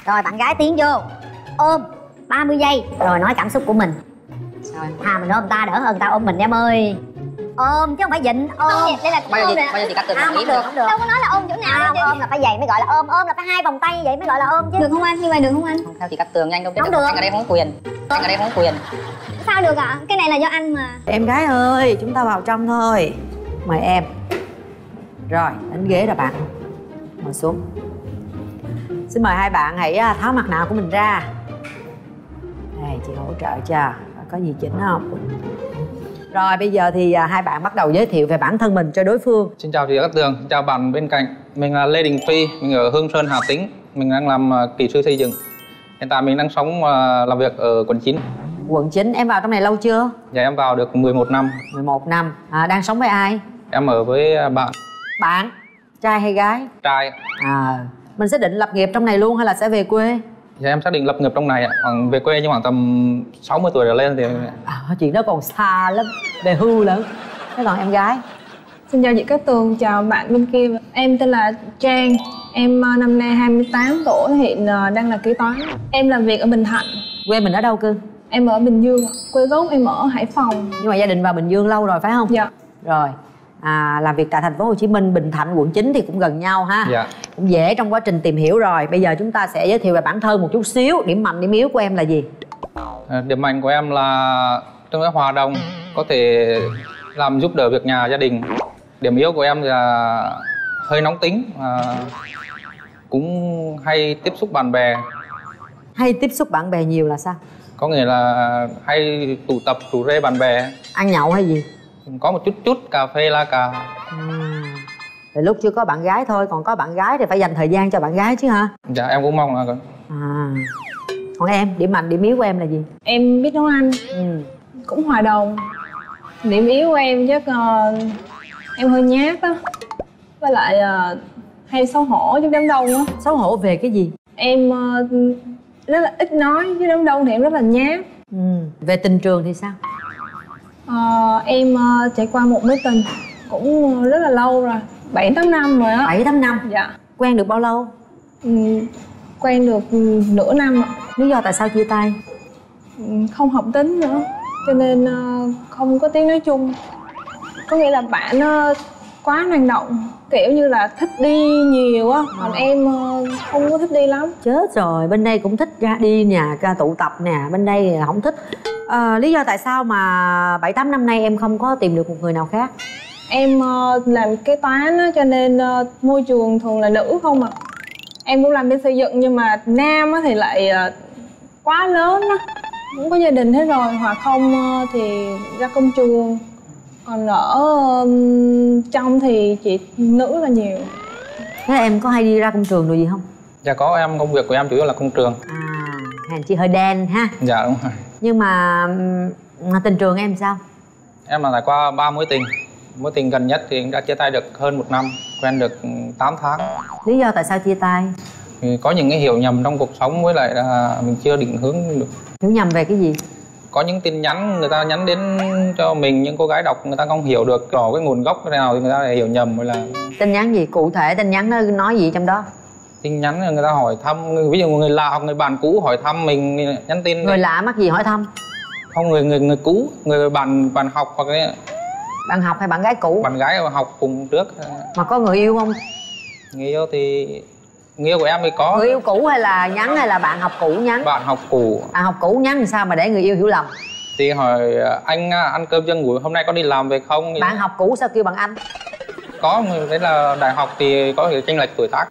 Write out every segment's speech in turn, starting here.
Rồi bạn gái tiến vô ôm 30 giây rồi nói cảm xúc của mình. Sao em? Thà mình ôm ta đỡ hơn ta ôm mình em ơi. Ôm chứ không phải dịnh. Ôm đây là Bây giờ chị cắt từng không ý được, không được. đâu có nói là ôm chỗ nào đâu. Ôm là phải vậy mới gọi là ôm. Ôm là phải 2 vòng tay vậy mới gọi là ôm chứ. Được không anh? Như vậy được không anh? Không theo chị cắt tường nhanh đâu. Không được. Anh ở đây không có quyền. Anh ở đây không có quyền. Sao được ạ? Cái này là do anh mà. Em gái ơi, chúng ta vào trong thôi. Mời em. Rồi, đến ghế rồi bạn. Ngồi xuống. Xin mời hai bạn hãy tháo mặt nạ của mình ra. Đây, chị hỗ trợ cho. Có gì chỉnh không? Rồi, bây giờ thì hai bạn bắt đầu giới thiệu về bản thân mình cho đối phương. Xin chào chị Cát Tường, xin chào bạn bên cạnh. Mình là Lê Đình Phi, mình ở Hương Sơn, Hà Tĩnh. Mình đang làm kỹ sư xây dựng. Hiện tại mình đang sống làm việc ở quận 9. Quận 9, em vào trong này lâu chưa? Dạ em vào được 11 năm. 11 năm. Đang sống với ai? Em ở với bạn. Bạn? Trai hay gái? Trai. Mình sẽ định lập nghiệp trong này luôn hay là sẽ về quê? Dạ em xác định lập nghiệp trong này ạ. Khoảng về quê nhưng khoảng tầm 60 tuổi trở lên thì... Chuyện đó còn xa lắm. Về hưu lắm. Thế còn em gái? Xin chào chị Cát Tường, chào bạn bên kia. Em tên là Trang. Em năm nay 28 tuổi, hiện đang là kế toán. Em làm việc ở Bình Thạnh. Quê mình ở đâu cưng? Em ở Bình Dương, quê gốc em ở Hải Phòng. Nhưng mà gia đình vào Bình Dương lâu rồi phải không? Dạ. Rồi. Làm việc tại thành phố Hồ Chí Minh, Bình Thạnh, quận 9 thì cũng gần nhau ha. Dạ. Cũng dễ trong quá trình tìm hiểu rồi. Bây giờ chúng ta sẽ giới thiệu về bản thân một chút xíu. Điểm mạnh, điểm yếu của em là gì? Điểm mạnh của em là tương đối hòa đồng, có thể làm giúp đỡ việc nhà, gia đình. Điểm yếu của em là hơi nóng tính, cũng hay tiếp xúc bạn bè. Hay tiếp xúc bạn bè nhiều là sao? Có nghĩa là hay tụ tập, rủ rê bạn bè. Ăn nhậu hay gì? Có một chút cà phê la cà. Thì lúc chưa có bạn gái thôi, còn có bạn gái thì phải dành thời gian cho bạn gái chứ hả? Dạ em cũng mong là Còn em, điểm mạnh, điểm yếu của em là gì? Em biết nấu ăn, cũng hòa đồng. Điểm yếu của em chắc em hơi nhát á. Với lại hay xấu hổ với đám đông á. Xấu hổ về cái gì? Em rất là ít nói, với đám đông thì em rất là nhát. Về tình trường thì sao? Em trải qua một mối tình cũng rất là lâu rồi, 7-8 năm rồi á. 7-8 năm? Dạ. Quen được bao lâu? Quen được nửa năm ạ. Lý do tại sao chia tay? Không hợp tính nữa, cho nên không có tiếng nói chung. Có nghĩa là bạn quá năng động, kiểu như là thích đi nhiều á, còn em không có thích đi lắm. Chết rồi, bên đây cũng thích ra đi nè, ca tụ tập nè, bên đây không thích. Lý do tại sao mà 7-8 năm nay em không có tìm được một người nào khác? Em làm kế toán á, cho nên môi trường thường là nữ không à. Em cũng làm bên xây dựng nhưng mà nam á thì lại quá lớn á, cũng có gia đình hết rồi, hoặc không thì ra công trường. Còn ở trong thì chị nữ là nhiều. Thế em có hay đi ra công trường rồi gì không? Dạ có, em công việc của em chủ yếu là công trường. Hèn chi hơi đen ha. Dạ đúng rồi. Nhưng mà tình trường em sao? Em là trải qua 3 mối tình. Mối tình gần nhất thì đã chia tay được hơn 1 năm, quen được 8 tháng. Lý do tại sao chia tay? Thì có những cái hiểu nhầm trong cuộc sống, với lại là mình chưa định hướng được. Hiểu nhầm về cái gì? Có những tin nhắn người ta nhắn đến cho mình, những cô gái đọc người ta không hiểu được rõ cái nguồn gốc thế nào thì người ta lại hiểu nhầm. Rồi là tin nhắn gì cụ thể, tin nhắn nó nói gì trong đó? Tin nhắn người ta hỏi thăm, ví dụ người lạ hoặc người bạn cũ hỏi thăm mình, nhắn tin. Người lạ mắc gì hỏi thăm? Không, người cũ, người bạn học hoặc cái... Bạn học hay bạn gái cũ? Bạn gái học cùng trước. Mà có người yêu không? Người yêu thì... Người yêu của em thì có. Người yêu cũ hay là nhắn hay là bạn học cũ nhắn? Bạn học cũ. Bạn học cũ nhắn thì sao mà để người yêu hiểu lầm? Thì hỏi anh ăn cơm chân buổi hôm nay có đi làm về không? Bạn học cũ sao kêu bằng anh? Có, đấy là đại học thì có thể chênh lệch tuổi tác.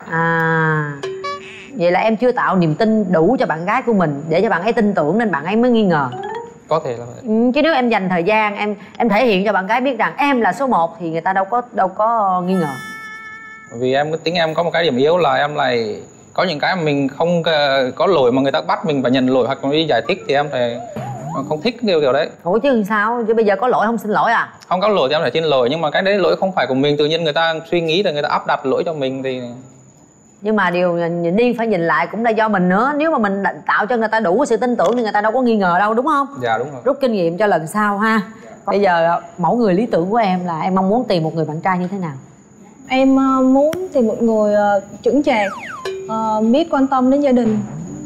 Vậy là em chưa tạo niềm tin đủ cho bạn gái của mình để cho bạn ấy tin tưởng nên bạn ấy mới nghi ngờ. Có thể là vậy. Chứ nếu em dành thời gian em thể hiện cho bạn gái biết rằng em là số 1 thì người ta đâu có nghi ngờ. Vì em tính em có một cái điểm yếu là em lại có những cái mà mình không có lỗi mà người ta bắt mình phải nhận lỗi hoặc đi giải thích thì em phải không thích điều đấy. Ủa chứ sao? Chứ bây giờ có lỗi không xin lỗi à? Không có lỗi thì em phải xin lỗi, nhưng mà cái đấy lỗi không phải của mình, tự nhiên người ta suy nghĩ là người ta áp đặt lỗi cho mình thì... Nhưng mà điều đi phải nhìn lại cũng là do mình nữa. Nếu mà mình tạo cho người ta đủ sự tin tưởng thì người ta đâu có nghi ngờ đâu, đúng không? Dạ đúng rồi. Rút kinh nghiệm cho lần sau ha. Bây giờ mẫu người lý tưởng của em là em mong muốn tìm một người bạn trai như thế nào? Em muốn tìm một người chững chạc, biết quan tâm đến gia đình,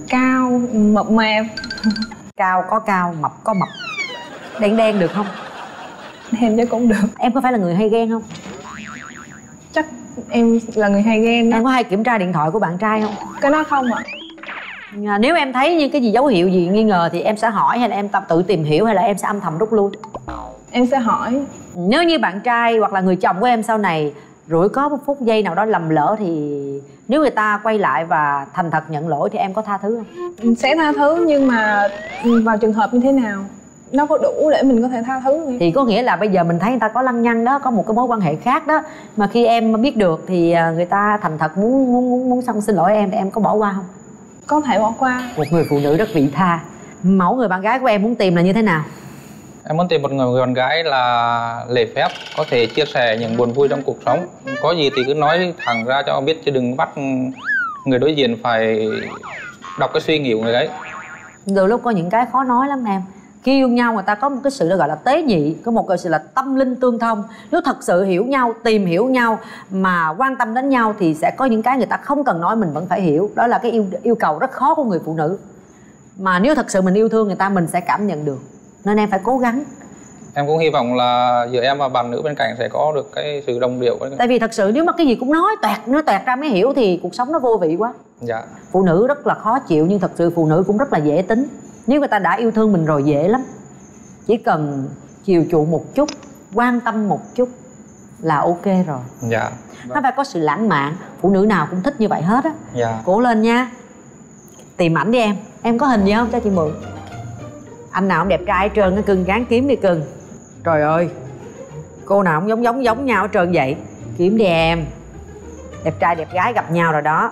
cao, mập mạp. Cao có cao, mập có mập. Đen đen được không? Đen chứ cũng được. Em có phải là người hay ghen không? Chắc em là người hay ghen đó. Em có hay kiểm tra điện thoại của bạn trai không? Cái đó không ạ. Nếu em thấy những cái gì dấu hiệu gì nghi ngờ thì em sẽ hỏi, hay là em tự tìm hiểu, hay là em sẽ âm thầm rút lui? Em sẽ hỏi. Nếu như bạn trai hoặc là người chồng của em sau này rủi có một phút giây nào đó lầm lỡ thì nếu người ta quay lại và thành thật nhận lỗi thì em có tha thứ không? Sẽ tha thứ, nhưng mà vào trường hợp như thế nào nó có đủ để mình có thể tha thứ không? Thì có nghĩa là bây giờ mình thấy người ta có lăng nhăng đó, có một cái mối quan hệ khác đó, mà khi em biết được thì người ta thành thật muốn xin lỗi em thì em có bỏ qua không? Có thể bỏ qua. Một người phụ nữ rất vị tha. Mẫu người bạn gái của em muốn tìm là như thế nào? Em muốn tìm một người bạn gái là lễ phép, có thể chia sẻ những buồn vui trong cuộc sống. Có gì thì cứ nói thẳng ra cho biết, chứ đừng bắt người đối diện phải đọc cái suy nghĩ của người đấy. Đôi lúc có những cái khó nói lắm em. Khi yêu nhau người ta có một cái sự gọi là tế nhị, có một cái sự là tâm linh tương thông. Nếu thật sự hiểu nhau, tìm hiểu nhau mà quan tâm đến nhau thì sẽ có những cái người ta không cần nói mình vẫn phải hiểu. Đó là cái yêu cầu rất khó của người phụ nữ. Mà nếu thật sự mình yêu thương người ta mình sẽ cảm nhận được. Nên em phải cố gắng. Em cũng hy vọng là giữa em và bạn nữ bên cạnh sẽ có được cái sự đồng điệu. Tại vì thật sự nếu mà cái gì cũng nói toẹt ra mới hiểu thì cuộc sống nó vô vị quá. Dạ. Phụ nữ rất là khó chịu, nhưng thật sự phụ nữ cũng rất là dễ tính. Nếu người ta đã yêu thương mình rồi dễ lắm. Chỉ cần chiều chuộng một chút, quan tâm một chút là ok rồi. Dạ. Nó phải có sự lãng mạn. Phụ nữ nào cũng thích như vậy hết á. Dạ. Cố lên nha. Tìm ảnh đi em. Em có hình gì không cho chị mượn? Anh nào cũng đẹp trai hết trơn á cưng, gán kiếm đi cưng. Trời ơi, cô nào cũng giống nhau hết trơn vậy. Kiếm đi em. Đẹp trai đẹp gái gặp nhau rồi đó.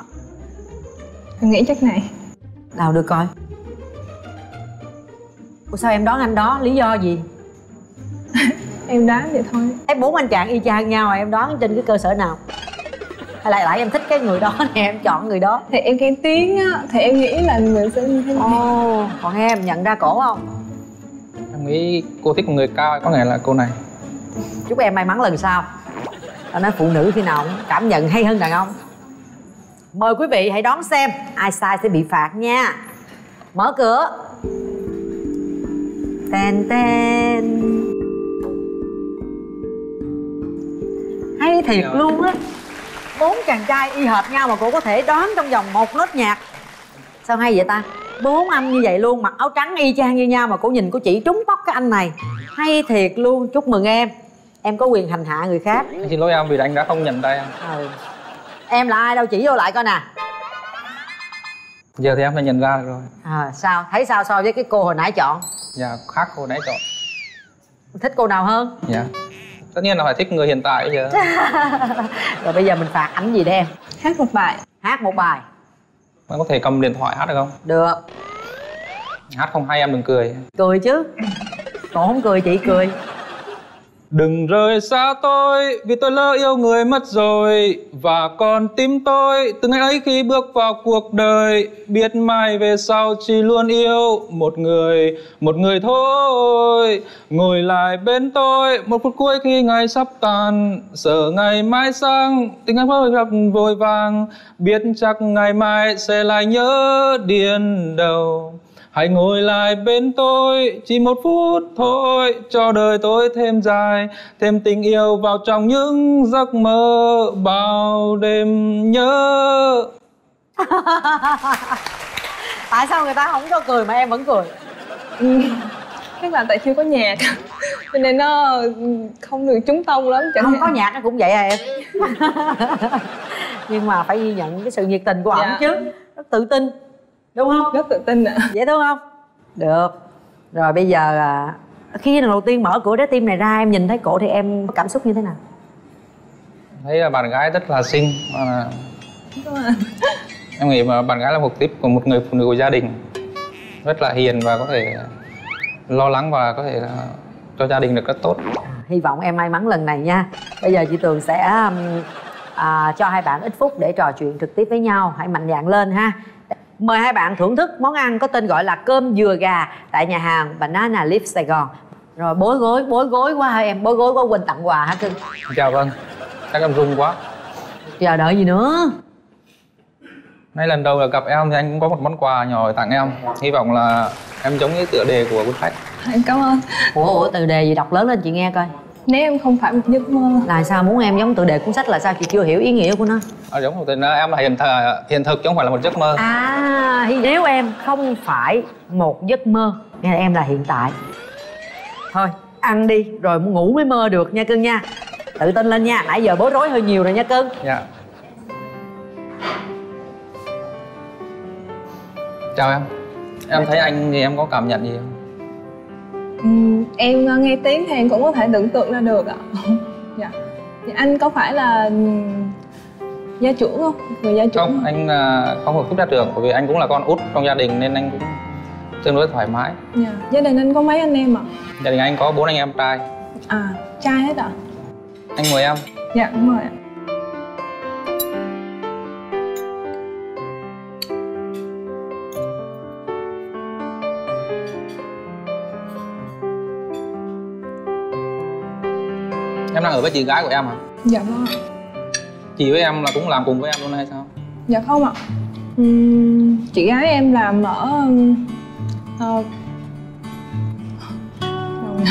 Em nghĩ chắc này. Nào được coi. Ủa sao em đoán anh đó? Lý do gì? Em đoán vậy thôi. Em 4 anh chàng y chang nhau, em đoán trên cái cơ sở nào? Hay là lại em thích cái người đó nè, em chọn người đó? Thì em ghen tiếng á, thì em nghĩ là người sẽ như thế này. Ồ, còn em nhận ra cổ không? Em nghĩ cô thích một người cao, có nghĩa là cô này. Chúc em may mắn lần sau. Tao nói phụ nữ khi nào cũng cảm nhận hay hơn đàn ông. Mời quý vị hãy đón xem ai sai sẽ bị phạt nha. Mở cửa. Ten ten. Hay thiệt luôn á. 4 chàng trai y hệt nhau mà cô có thể đoán trong vòng 1 nốt nhạc. Sao hay vậy ta? 4 anh như vậy luôn, mặc áo trắng y chang như nhau mà cô nhìn cô chỉ trúng bóc cái anh này. Hay thiệt luôn, chúc mừng em. Em có quyền hành hạ người khác. Anh xin lỗi em vì anh đã không nhận tay em. Em là ai đâu, chỉ vô lại coi nè. Giờ thì em đã nhận ra được rồi. Sao? Thấy sao so với cái cô hồi nãy chọn? Dạ, khác cô nãy chọn. Thích cô nào hơn? Dạ. Tất nhiên là phải thích người hiện tại giờ. Rồi bây giờ mình phạt ảnh gì đây em? Hát một bài. Hát một bài. Em có thể cầm điện thoại hát được không? Được. Hát không hay em đừng cười. Cười chứ. Còn không cười chị cười. Đừng rời xa tôi vì tôi lỡ yêu người mất rồi. Và còn tim tôi từ ngày ấy khi bước vào cuộc đời. Biết mai về sau chỉ luôn yêu một người thôi. Ngồi lại bên tôi một phút cuối khi ngày sắp tàn. Sợ ngày mai sang tình anh mới gặp vội vàng. Biết chắc ngày mai sẽ lại nhớ điên đầu. Hãy ngồi lại bên tôi chỉ một phút thôi, cho đời tôi thêm dài, thêm tình yêu vào trong những giấc mơ bao đêm nhớ. Tại sao người ta không cho cười mà em vẫn cười? Chắc là tại chưa có nhạc cho nên nó không được trúng tông lắm. Không có nhạc nó cũng vậy à em. Nhưng mà phải ghi nhận cái sự nhiệt tình của ổng chứ. Rất tự tin. Đúng không? Rất tự tin ạ. Dễ thương không? Được. Rồi bây giờ khi lần đầu tiên mở cửa trái tim này ra em nhìn thấy cổ thì em có cảm xúc như thế nào? Thấy là bạn gái rất là xinh. Em nghĩ mà bạn gái là một tiếp của một người phụ nữ của gia đình. Rất là hiền và có thể lo lắng và có thể là cho gia đình được rất tốt. Hy vọng em may mắn lần này nha. Bây giờ chị Tường sẽ cho hai bạn ít phút để trò chuyện trực tiếp với nhau. Hãy mạnh dạn lên ha. Mời hai bạn thưởng thức món ăn có tên gọi là cơm dừa gà tại nhà hàng Banana Leaf Sài Gòn. Rồi bối gối quá hả em? Bối gối quá quên tặng quà hả cưng? Chào vâng. Chắc em run quá. Chờ đợi gì nữa? Nay lần đầu gặp em thì anh cũng có một món quà nhỏ để tặng em. Hy vọng là em giống như tựa đề của cuốn sách. Em cảm ơn. Ủa từ đề gì đọc lớn lên chị nghe coi. Nếu em không phải một giấc mơ. Là sao muốn em giống tựa đề cuốn sách là sao chị chưa hiểu ý nghĩa của nó? Giống một tên em là hiện thực chứ không phải là một giấc mơ. À nếu em không phải một giấc mơ nghĩa là em là hiện tại. Thôi ăn đi rồi ngủ mới mơ được nha cưng nha. Tự tin lên nha, nãy giờ bối rối hơi nhiều rồi nha cưng. Dạ. Chào em. Em thấy anh thì em có cảm nhận gì không? Em nghe tiếng thì em cũng có thể tưởng tượng ra được ạ. Dạ. Thì anh có phải là gia trưởng không? Người gia trưởng Không, anh không thuộc cấp gia trưởng bởi vì anh cũng là con út trong gia đình nên anh cũng tương đối thoải mái. Dạ. Gia đình anh có mấy anh em ạ? Gia đình anh có 4 anh em trai. À, trai hết ạ? Anh mời em. Dạ, đúng rồi ạ. Em đang ở với chị gái của em à? Dạ vâng ạ. Chị với em là cũng làm cùng với em luôn hay sao? Dạ không ạ. Chị gái em làm ở đâu nhỉ?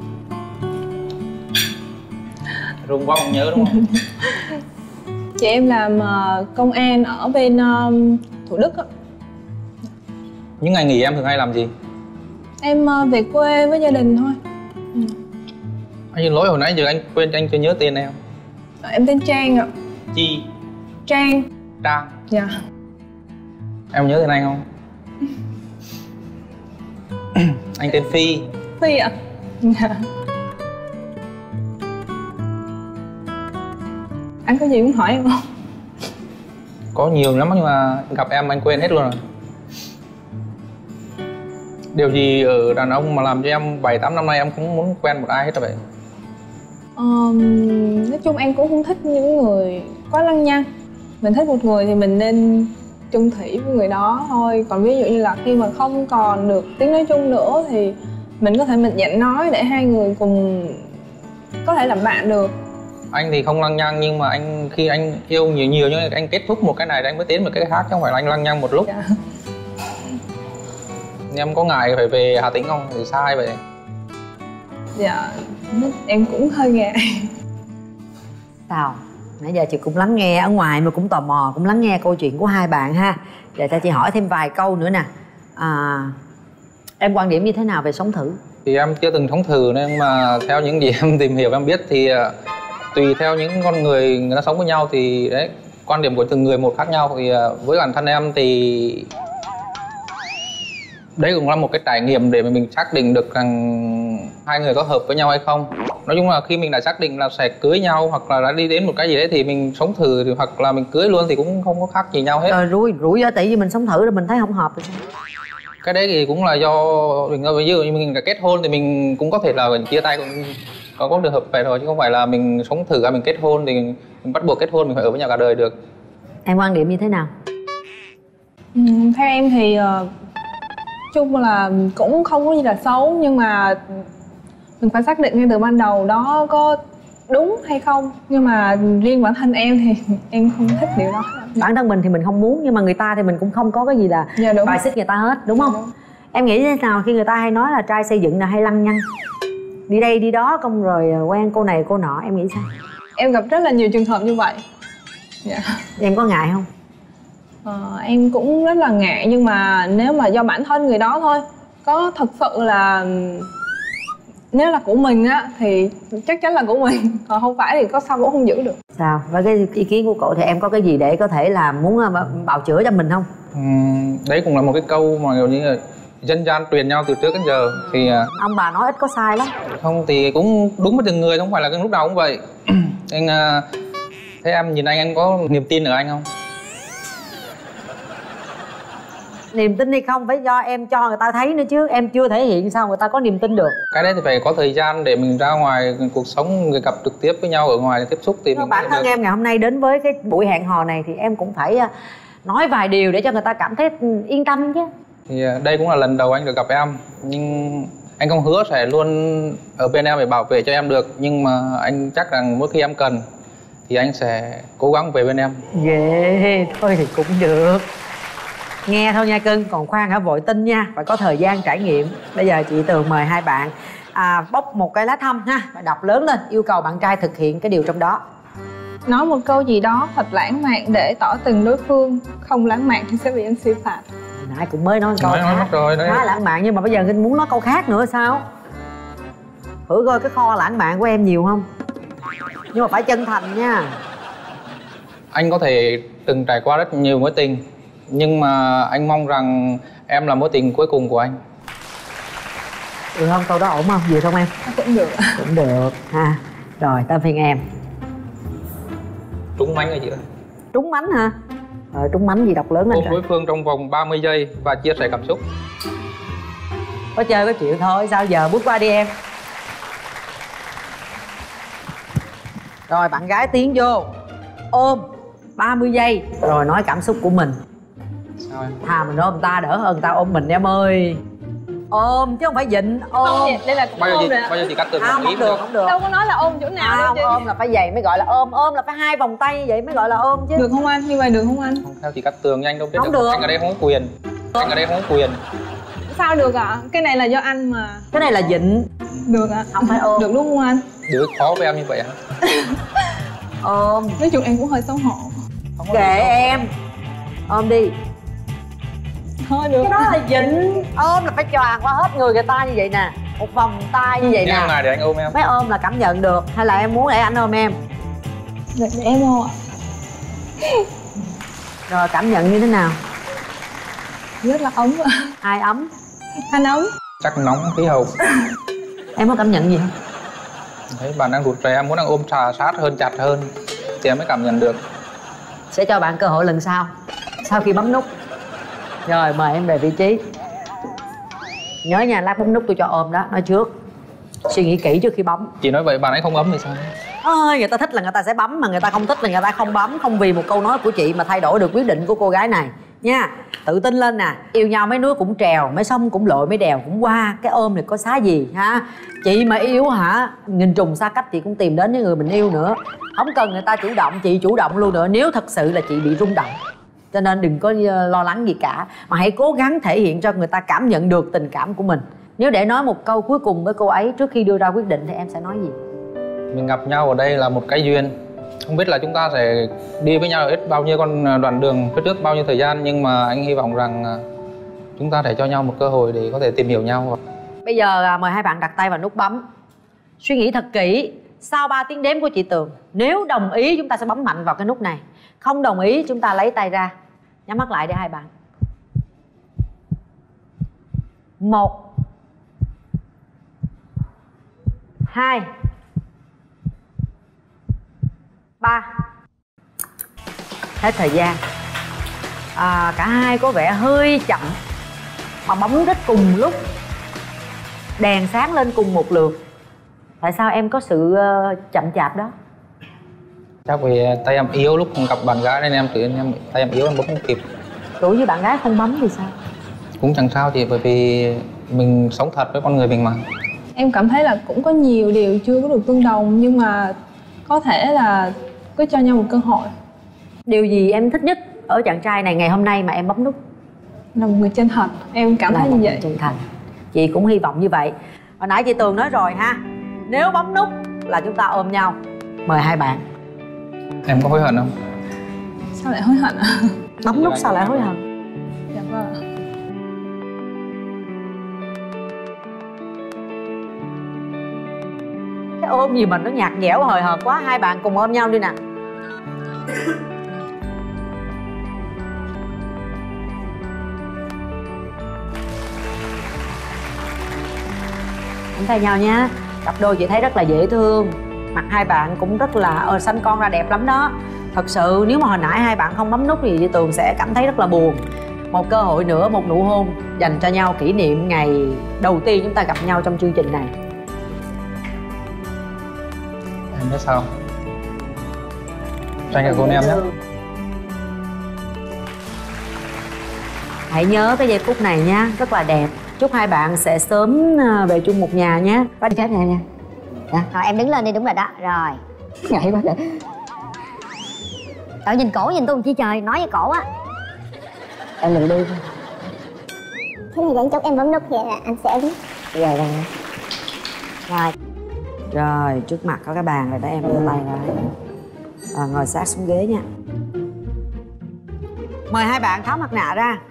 Rung quá không nhớ đúng không? Chị em làm công an ở bên Thủ Đức á. Những ngày nghỉ em thường hay làm gì? Em về quê với gia đình thôi. Anh xin lỗi hồi nãy giờ anh quên anh chưa nhớ tên em. Em tên Trang ạ. Chi? Trang. Trang. Dạ. Em nhớ tên anh không? Anh tên Phi. Phi ạ. Dạ. Anh có gì muốn hỏi em không? Có nhiều lắm nhưng mà gặp em anh quên hết luôn rồi. Điều gì ở đàn ông mà làm cho em 7-8 năm nay em cũng muốn quen một ai hết rồi vậy? Nói chung em cũng không thích những người quá lăng nhăng. Mình thích một người thì mình nên chung thủy với người đó thôi. Còn ví dụ như là khi mà không còn được tiếng nói chung nữa thì mình có thể mạnh dạn nói để hai người cùng có thể làm bạn được. Anh thì không lăng nhăng nhưng mà anh khi anh yêu nhiều nhưng anh kết thúc một cái này anh mới tiến một cái khác chứ không phải là anh lăng nhăng một lúc. Dạ. Em có ngại phải về Hà Tĩnh không? Thì sai vậy? Dạ, em cũng hơi ngại. Sao? Nãy giờ chị cũng lắng nghe ở ngoài mà cũng tò mò cũng lắng nghe câu chuyện của hai bạn ha. Để cho chị hỏi thêm vài câu nữa nè. Em quan điểm như thế nào về sống thử? Thì em chưa từng sống thử nên mà theo những gì em tìm hiểu em biết thì tùy theo những con người ta sống với nhau thì đấy quan điểm của từng người một khác nhau. Thì với bản thân em thì đấy cũng là một cái trải nghiệm để mình xác định được rằng hai người có hợp với nhau hay không. Nói chung là khi mình đã xác định là sẽ cưới nhau hoặc là đã đi đến một cái gì đấy thì mình sống thử thì hoặc là mình cưới luôn thì cũng không có khác gì nhau hết. Rồi rủi ro tại vì mình sống thử rồi mình thấy không hợp thì sao? Cái đấy thì cũng là do mình, ví dụ như mình đã kết hôn thì mình cũng có thể là chia tay cũng có trường hợp vậy thôi chứ không phải là mình sống thử mình kết hôn thì mình bắt buộc kết hôn mình phải ở với nhau cả đời được. Em quan điểm như thế nào? Theo em thì chung là cũng không có gì là xấu nhưng mà mình phải xác định ngay từ ban đầu đó có đúng hay không. Nhưng mà riêng bản thân em thì em không thích điều đó. Bản thân mình thì mình không muốn nhưng mà người ta thì mình cũng không có cái gì là bài xích người ta hết đúng không? Đúng. Em nghĩ thế nào khi người ta hay nói là trai xây dựng là hay lăng nhăng, đi đây đi đó xong rồi quen cô này cô nọ, em nghĩ sao? Em gặp rất là nhiều trường hợp như vậy. Dạ. Em có ngại không? Em cũng rất là ngại nhưng mà nếu mà do bản thân người đó thôi. Có thật sự là nếu là của mình á thì chắc chắn là của mình, còn không phải thì có sao cũng không giữ được. Sao? Với cái ý kiến của cậu thì em có cái gì để có thể là muốn bào chữa cho mình không? Đấy cũng là một cái câu mà kiểu như là dân gian truyền nhau từ trước đến giờ thì ông bà nói ít có sai lắm. Không thì cũng đúng với từng người, không phải là lúc nào cũng vậy. Anh thế em nhìn anh có niềm tin ở anh không? Niềm tin hay không phải do em cho người ta thấy nữa chứ em chưa thể hiện sao người ta có niềm tin được. Cái đấy thì phải có thời gian để mình ra ngoài cuộc sống, người gặp trực tiếp với nhau ở ngoài tiếp xúc thì mình bản thân em ngày hôm nay đến với cái buổi hẹn hò này thì em cũng phải nói vài điều để cho người ta cảm thấy yên tâm chứ. Thì đây cũng là lần đầu anh được gặp em nhưng anh không hứa sẽ luôn ở bên em để bảo vệ cho em được, nhưng mà anh chắc rằng mỗi khi em cần thì anh sẽ cố gắng về bên em. Ghê, thôi thì cũng được. Nghe thôi nha cưng, còn khoan hả vội tin nha, phải có thời gian trải nghiệm. Bây giờ chị Tường mời hai bạn bóc một cái lá thăm ha, và đọc lớn lên, yêu cầu bạn trai thực hiện cái điều trong đó. Nói một câu gì đó thật lãng mạn để tỏ tình đối phương, không lãng mạn thì sẽ bị em xử phạt. Nãy cũng mới nói câu Nói mất rồi đấy. khá lãng mạn, nhưng mà bây giờ Kinh muốn nói câu khác nữa sao? Thử coi cái kho lãng mạn của em nhiều không? Nhưng mà phải chân thành nha. Anh có thể từng trải qua rất nhiều mối tình, nhưng mà anh mong rằng em là mối tình cuối cùng của anh. Được không? Câu đó ổn không? Vừa không em? Cũng được. Cũng được ha. Rồi tới phiên em. Trúng mánh rồi chị ơi. Trúng mánh hả? Trúng mánh gì đọc lớn lên Ôm rồi. đối phương trong vòng 30 giây và chia sẻ cảm xúc. Có chơi có chịu thôi, sao giờ bước qua đi em. Rồi bạn gái tiến vô, ôm 30 giây rồi nói cảm xúc của mình. Sao em? Thà mình ôm ta đỡ hơn ta ôm mình em ơi. Ôm chứ không phải dịnh. Ôm. Không, đây là Bao ôm rồi giờ chị cắt Tường Không, không được, không được. Đâu có nói là ôm chỗ nào đâu Không, chứ. ôm là phải vậy mới gọi là ôm. Ôm là phải 2 vòng tay như vậy mới gọi là ôm chứ. Được không anh? Như vậy được không anh? Không theo chị cắt Tường nhanh đâu biết Không được. Anh ở đây không có quyền. Anh ở đây không có quyền. Sao được ạ? Cái này là do anh mà. Cái này là dịnh. Được ạ. Không phải ôm. Được đúng không anh? Đứa khó với em như vậy hả? Ôm. Nói chung em cũng hơi xấu hổ. Không có Kệ gì đâu. em. Ôm đi. Thôi được. Cái đó là dịnh. Ôm là phải choàng qua hết người ta như vậy nè. Một vòng tay như vậy Nhưng em nè. này để anh ôm em. Mới ôm là cảm nhận được. Hay là em muốn để anh ôm em? Để em ôm ạ. Rồi cảm nhận như thế nào? Rất là ấm ạ. Ai ấm? Anh ấm. Chắc nóng khí hậu. Em có cảm nhận gì không? Thấy bạn đang rụt rè, em muốn đang ôm sát hơn, chặt hơn thì em mới cảm nhận được. Sẽ cho bạn cơ hội lần sau, sau khi bấm nút. Rồi mời em về vị trí. Nhớ nha, lát bấm nút tôi cho ôm đó, nói trước. Suy nghĩ kỹ trước khi bấm. Chị nói vậy bạn ấy không ấm thì sao? Người ta thích là người ta sẽ bấm, mà người ta không thích là người ta không bấm. Không vì một câu nói của chị mà thay đổi được quyết định của cô gái này nha. Tự tin lên nè. Yêu nhau mấy núi cũng trèo, mấy sông cũng lội, mấy đèo cũng qua. Cái ôm này có xá gì ha. Chị mà yêu hả, nghìn trùng xa cách chị cũng tìm đến với người mình yêu nữa. Không cần người ta chủ động, chị chủ động luôn nữa. Nếu thật sự là chị bị rung động. Cho nên đừng có lo lắng gì cả, mà hãy cố gắng thể hiện cho người ta cảm nhận được tình cảm của mình. Nếu để nói một câu cuối cùng với cô ấy trước khi đưa ra quyết định thì em sẽ nói gì? Mình gặp nhau ở đây là một cái duyên. Không biết là chúng ta sẽ đi với nhau ít bao nhiêu con đoạn đường phía trước, bao nhiêu thời gian, nhưng mà anh hy vọng rằng chúng ta sẽ cho nhau một cơ hội để có thể tìm hiểu nhau. Bây giờ mời hai bạn đặt tay vào nút bấm. Suy nghĩ thật kỹ. Sau 3 tiếng đếm của chị Tường, nếu đồng ý chúng ta sẽ bấm mạnh vào cái nút này. Không đồng ý chúng ta lấy tay ra. Nhắm mắt lại để hai bạn. 1 2 3. Hết thời gian. Cả hai có vẻ hơi chậm mà bấm rất cùng lúc. Đèn sáng lên cùng một lượt. Tại sao em có sự chậm chạp đó? Chắc vì tay em yếu lúc gặp bạn gái nên em tự nhiên tay em yếu, em bấm không kịp. Đối với bạn gái không bấm thì sao? Cũng chẳng sao chị, bởi vì mình sống thật với con người mình mà. Em cảm thấy là cũng có nhiều điều chưa có được tương đồng, nhưng mà có thể là cứ cho nhau một cơ hội. Điều gì em thích nhất ở chàng trai này ngày hôm nay mà em bấm nút? Là một người chân thật, em cảm thấy như vậy. Chân thành. Chị cũng hy vọng như vậy. Hồi nãy chị Tường nói rồi ha, nếu bấm nút là chúng ta ôm nhau. Mời hai bạn. Em có hối hận không? Sao lại hối hận ạ? Bấm nút sao lại hối hận? Dạ vâng. Cái ôm gì mà nó nhạt nhẽo hời hợt quá. Hai bạn cùng ôm nhau đi nè. Nắm tay nhau nha. Cặp đôi chị thấy rất là dễ thương. Mặt hai bạn cũng rất là xanh con ra đẹp lắm đó. Thật sự nếu mà hồi nãy hai bạn không bấm nút thì chị Tường sẽ cảm thấy rất là buồn. Một cơ hội nữa, một nụ hôn dành cho nhau kỷ niệm ngày đầu tiên chúng ta gặp nhau trong chương trình này. Em biết sao? Tranh cả cô em nhé. Hãy nhớ cái giây phút này nha, rất là đẹp. Chúc hai bạn sẽ sớm về chung một nhà nhé. Bắt chết này nha. Rồi em đứng lên đi, đúng rồi đó. Rồi. Ngại quá. Tự nhìn cổ nhìn tôi làm chi trời, nói với cổ á. Em đừng đi. Thế này vẫn chốt em bấm nút vậy là anh sẽ ấn. Rồi rồi. Rồi. Rồi, trước mặt có cái bàn rồi đó, em đưa tay ra. Ngồi sát xuống ghế nha. Mời hai bạn tháo mặt nạ ra.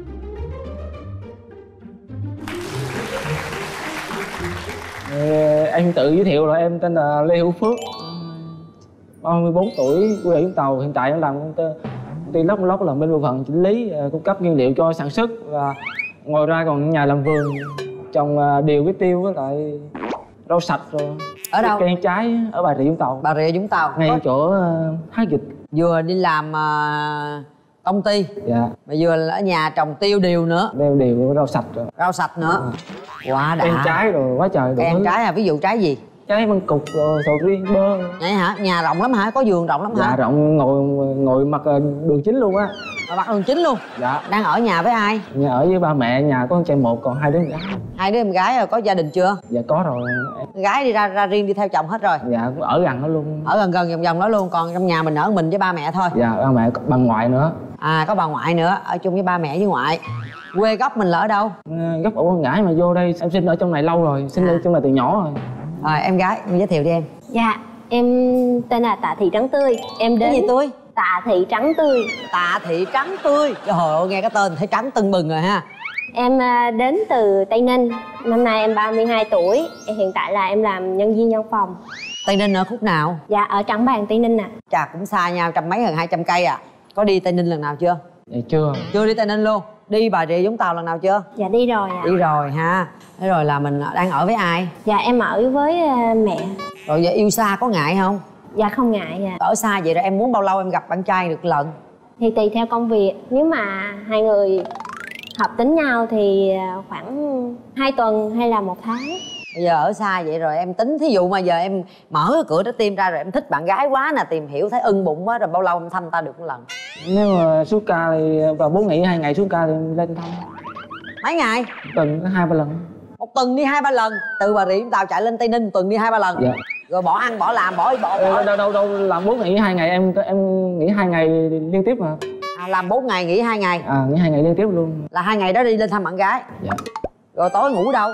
Em tự giới thiệu rồi, em tên là Lê Hữu Phước, 34 tuổi, quê ở Vũng Tàu. Hiện tại em làm công ty Lốc Lốc, làm bên bộ phận chỉnh lý, cung cấp nguyên liệu cho sản xuất. Và ngoài ra còn nhà làm vườn, trồng điều với tiêu với lại rau sạch rồi. Ở đâu? Cây trái ở Bà Rịa Vũng Tàu. Bà Rịa Vũng Tàu. Ngay chỗ Thái Dịch. Vừa đi làm công ty, Dạ. mà vừa ở nhà trồng tiêu điều nữa. Đeo điều rau sạch rồi. Rau sạch nữa. Quá đã. Cây trái rồi quá trời. Cây trái à, ví dụ trái gì? Trái măng cụt rồi sầu riêng, bơ. Vậy hả? Nhà rộng lắm hả? Có vườn rộng lắm hả? Dạ rộng, ngồi mặt đường chính luôn á. Mà bắt đường chính luôn. Dạ. Đang ở nhà với ai? Nhà ở với ba mẹ, nhà có con trai một, còn 2 đứa em gái. 2 đứa em gái rồi, có gia đình chưa? Dạ có rồi. Gái đi ra riêng đi theo chồng hết rồi. Dạ cũng ở gần đó luôn. Ở gần gần vòng vòng đó luôn, còn trong nhà mình ở mình với ba mẹ thôi. Dạ ba mẹ bà ngoại nữa. À, có bà ngoại nữa, ở chung với ba mẹ với ngoại. Quê gốc mình là ở đâu? Gốc ở Quảng Ngãi mà vô đây em sinh ở trong này lâu rồi, sinh ở trong này từ nhỏ rồi. Rồi em gái, em giới thiệu đi em. Dạ, em tên là Tạ Thị Trắng Tươi. Em đến Cái gì Tươi? Tạ Thị Trắng Tươi. Tạ Thị Trắng Tươi. Trời ơi, nghe cái tên thấy trắng tưng bừng rồi ha. Em đến từ Tây Ninh. Năm nay em 32 tuổi. Hiện tại là em làm nhân viên văn phòng. Tây Ninh ở khúc nào? Dạ, ở Trảng Bàng, Tây Ninh ạ. Chà, cũng xa nhau, trăm mấy gần 200 cây à. Có đi Tây Ninh lần nào chưa? Dạ chưa. Chưa đi Tây Ninh luôn. Đi Bà Rịa Vũng Tàu lần nào chưa? Dạ đi rồi ạ. Đi rồi ha. Thế rồi là mình đang ở với ai? Dạ em ở với mẹ. Rồi giờ yêu xa có ngại không? Dạ không ngại ạ. Ở xa vậy rồi em muốn bao lâu em gặp bạn trai được lần? Thì tùy theo công việc. Nếu mà hai người hợp tính nhau thì khoảng 2 tuần hay là 1 tháng. Bây giờ ở xa vậy rồi em tính, thí dụ mà giờ em mở cái cửa trái tim ra rồi em thích bạn gái quá nè, tìm hiểu thấy ưng bụng quá rồi, bao lâu em thăm ta được một lần? Nếu mà xuống ca thì vào 4 nghỉ 2 ngày xuống ca thì em lên thăm. Mấy ngày? Tuần có 2-3 lần. Một tuần đi 2-3 lần. Từ Bà Rịa Vũng Tàu chạy lên Tây Ninh tuần đi 2-3 lần. Dạ. Rồi bỏ ăn bỏ làm bỏ Đâu làm 4 nghỉ 2 ngày, em nghỉ 2 ngày liên tiếp mà. làm 4 ngày nghỉ 2 ngày. Nghỉ 2 ngày liên tiếp luôn. Là 2 ngày đó đi lên thăm bạn gái. Dạ. Rồi tối ngủ đâu?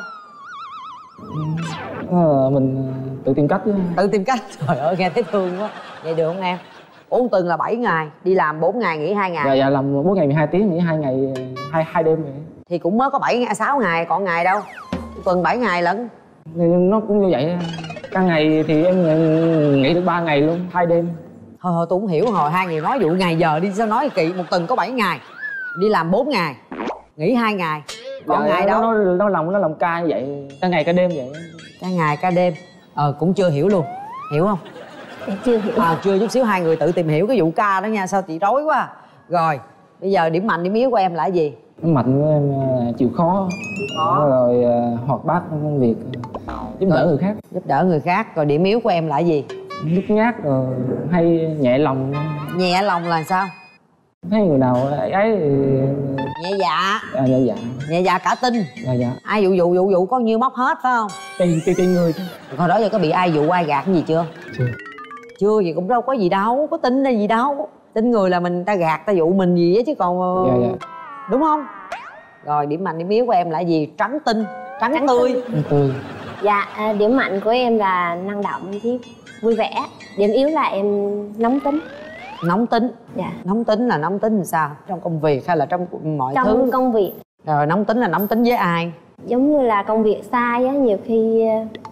Mình tự tìm cách chứ. Tự tìm cách. Trời ơi nghe thấy thương quá. Vậy được không em? 4 tuần là 7 ngày. Đi làm 4 ngày nghỉ 2 ngày. Dạ làm 4 ngày 12 tiếng, nghỉ 2 ngày 2 đêm vậy. Thì cũng mới có 7 ngày 6 ngày, còn ngày đâu. Tuần 7 ngày lận. Nên nó cũng như vậy. Cả ngày thì em nghỉ được 3 ngày luôn, 2 đêm. Thôi tôi không hiểu, hồi hai người nói vụ ngày giờ đi sao nói kỳ. Một tuần có 7 ngày, đi làm 4 ngày, nghỉ 2 ngày. Còn ngày đâu? Nó làm ca như vậy, cả ngày cả đêm vậy. Cả ngày cả đêm. Cũng chưa hiểu luôn. Hiểu không? Em chưa hiểu. Chưa chút xíu, hai người tự tìm hiểu cái vụ ca đó nha. Sao chị rối quá. Rồi bây giờ điểm mạnh điểm yếu của em là cái gì? Điểm mạnh của em chịu khó. Rồi hoạt bát trong công việc, giúp đỡ người khác. Giúp đỡ người khác. Rồi điểm yếu của em là cái gì? Nhút nhát rồi hay nhẹ lòng. Nhẹ lòng là sao? Thấy người nào ấy thì nhẹ dạ. Dạ dạ. Nhẹ dạ cả tin. Dạ dạ. Ai dụ có nhiêu móc hết phải không? Tùy người chứ. Hồi đó giờ có bị ai dụ ai gạt cái gì chưa? Chưa vậy cũng đâu có gì đâu, có tin hay gì đâu. Tin người là mình ta gạt ta dụ mình gì á chứ còn. Dạ. Đúng không? Rồi điểm mạnh điểm yếu của em là gì? Trắng tinh, trắng tươi. Tươi. Dạ điểm mạnh của em là năng động chứ vui vẻ. Điểm yếu là em nóng tính. Nóng tính. Dạ. Nóng tính là nóng tính làm sao? Trong công việc hay là trong mọi trong thứ? Trong công việc. Rồi nóng tính là nóng tính với ai? Giống như là công việc sai á, nhiều khi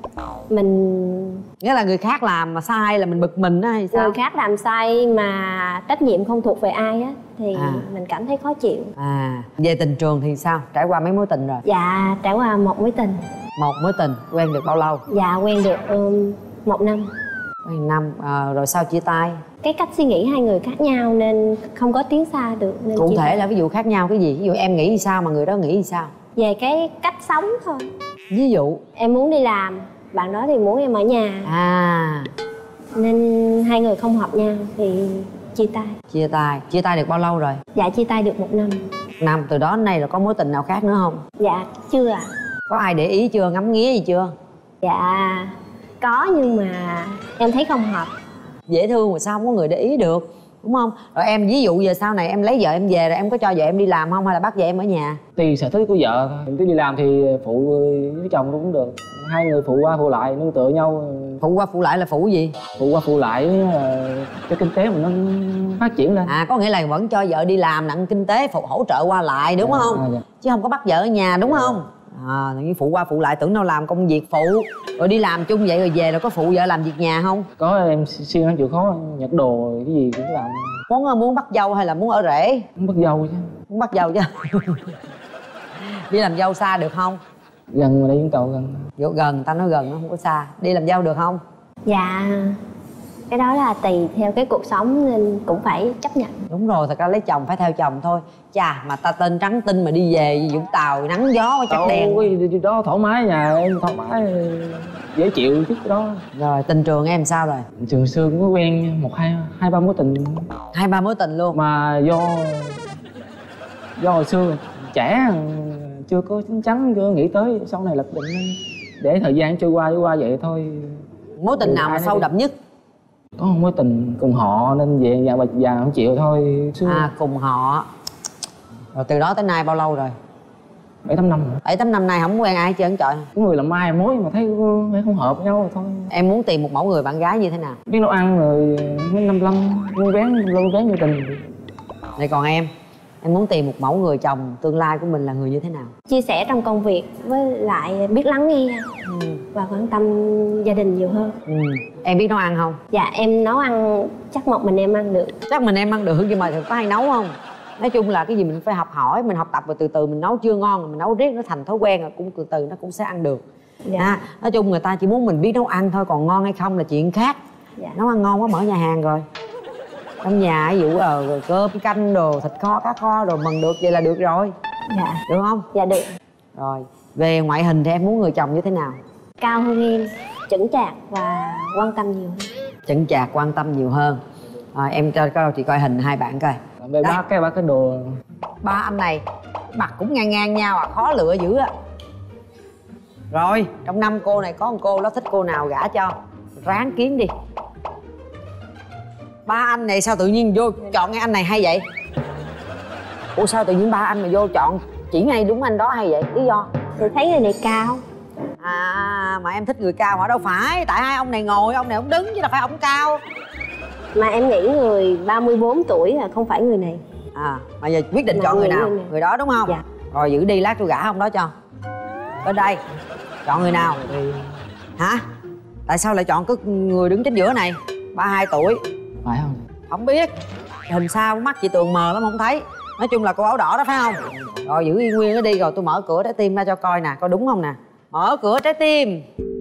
mình... Nghĩa là người khác làm mà sai là mình bực mình á hay sao? Người khác làm sai mà trách nhiệm không thuộc về ai á thì mình cảm thấy khó chịu. Về tình trường thì sao? Trải qua mấy mối tình rồi? Dạ trải qua một mối tình. Một mối tình. Quen được bao lâu? Dạ quen được 1 năm. Quen năm. Rồi sao chia tay? Cái cách suy nghĩ hai người khác nhau nên không có tiến xa được nên cụ thể là ví dụ khác nhau cái gì? Ví dụ em nghĩ sao mà người đó nghĩ sao? Về cái cách sống thôi. Ví dụ? Em muốn đi làm, bạn đó thì muốn em ở nhà. Nên hai người không hợp nhau thì chia tay. Chia tay được bao lâu rồi? Dạ chia tay được 1 năm. Năm. Từ đó đến nay rồi có mối tình nào khác nữa không? Dạ chưa ạ. Có ai để ý chưa, ngắm nghía gì chưa? Dạ có nhưng mà em thấy không hợp. Dễ thương mà sao không có người để ý được? đúng không? Rồi em ví dụ giờ sau này em lấy vợ em về rồi em có cho vợ em đi làm không hay là bắt vợ em ở nhà? Tùy sở thích của vợ thôi. Tí đi làm thì phụ với chồng cũng được, hai người phụ qua phụ lại nương tựa nhau. Phụ qua phụ lại là phụ gì? Phụ qua phụ lại cho kinh tế mình nó phát triển lên. À, có nghĩa là vẫn cho vợ đi làm đặng kinh tế phụ hỗ trợ qua lại đúng không? Dạ. Chứ không có bắt vợ ở nhà đúng không? À, như phụ qua phụ lại tưởng đâu làm công việc phụ rồi đi làm chung vậy rồi về rồi có phụ vợ làm việc nhà không? Có, em siêng ăn chịu khó nhặt đồ cái gì cũng làm. Muốn bắt dâu hay là muốn ở rể? Muốn bắt dâu chứ. Muốn bắt dâu chứ. Đi làm dâu xa được không? Gần mà đây Vũng Tàu gần. Gần, ta nói gần nó không có xa. Đi làm dâu được không? Dạ, cái đó là tùy theo cái cuộc sống nên cũng phải chấp nhận. Đúng rồi, thật ra lấy chồng phải theo chồng thôi. Chà, mà ta tên trắng tinh mà đi về Vũng Tàu nắng gió chắc đèn. Ôi, đó thoải mái, nhà em thoải mái dễ chịu chút đó. Rồi tình trường em sao rồi? Trường xưa cũng có quen hai ba mối tình. 2-3 mối tình luôn? Mà do hồi xưa trẻ chưa có chín chắn, chưa nghĩ tới sau này lập định để thời gian trôi qua vậy thôi. Mối tình nào mà sâu đậm nhất? Có một mối tình cùng họ nên về già không chịu thôi. À, cùng họ. Rồi từ đó tới nay bao lâu rồi? 7-8 năm rồi. 7-8 năm nay không quen ai hết trơn trời. Có người làm mai mối mà thấy không hợp nhau rồi thôi. Em muốn tìm một mẫu người bạn gái như thế nào? Biết nấu ăn rồi, mấy 55 vui bén như tình. Này còn em muốn tìm một mẫu người chồng tương lai của mình là người như thế nào? Chia sẻ trong công việc với lại biết lắng nghe và quan tâm gia đình nhiều hơn. Em biết nấu ăn không? Dạ, em nấu ăn chắc một mình em ăn được. Chắc mình em ăn được nhưng mà có hay nấu không? Nói chung là cái gì mình phải học hỏi, mình học tập rồi từ từ mình nấu chưa ngon mình nấu riết nó thành thói quen rồi cũng từ từ nó cũng sẽ ăn được. Dạ. Nói chung người ta chỉ muốn mình biết nấu ăn thôi, còn ngon hay không là chuyện khác. Dạ. Nấu ăn ngon quá mở nhà hàng rồi. Trong nhà ví dụ rồi cơm canh đồ thịt kho cá kho rồi mần được vậy là được rồi. Dạ. Được không? Dạ được. Rồi về ngoại hình thì em muốn người chồng như thế nào? Cao hơn em, chững chạc và quan tâm nhiều hơn. Chững chạc quan tâm nhiều hơn. Em cho chị coi hình hai bạn coi. Về ba cái đồ. Ba anh này mặt cũng ngang nhau à, khó lựa dữ á. Rồi trong 5 cô này có một cô nó thích cô nào gả cho, ráng kiếm đi. Ba anh này sao tự nhiên vô chọn ngay anh này hay vậy? Ủa sao tự nhiên ba anh mà vô chọn chỉ ngay đúng anh đó hay vậy? Lý do? Thì thấy người này cao. À mà em thích người cao hả? Đâu phải, tại hai ông này ngồi, ông này ông đứng chứ đâu phải ông cao. Mà em nghĩ người 34 tuổi là không phải người này. À mà giờ quyết định chọn người nào? Người đó đúng không? Dạ. Rồi giữ đi lát tôi gả ông đó cho. Bên đây chọn người nào? Hả? Tại sao lại chọn cái người đứng chính giữa này? 32 tuổi. Phải không? Không biết. Hình sao mắt chị Tường mờ lắm không thấy. Nói chung là cô áo đỏ đó phải không? Rồi giữ yên nguyên nó đi rồi tôi mở cửa trái tim ra cho coi nè, coi đúng không nè. Mở cửa trái tim.